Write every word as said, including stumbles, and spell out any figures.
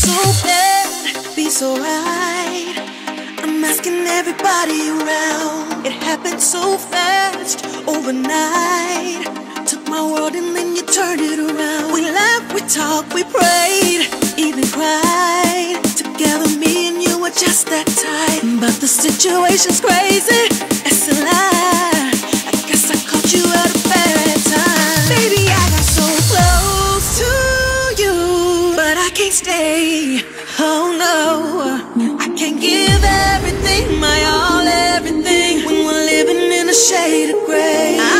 so bad, be so right. I'm asking everybody around. It happened so fast, overnight. Took my world and then you turned it around. We laughed, we talked, we prayed, even cried. Together me and you were just that tight. But the situation's crazy, it's a lie. I guess I caught you at a bad time. Baby, I got so close to you, but I can't stay. Oh no, I can't give everything, my all, everything, when we're living in a shade of gray.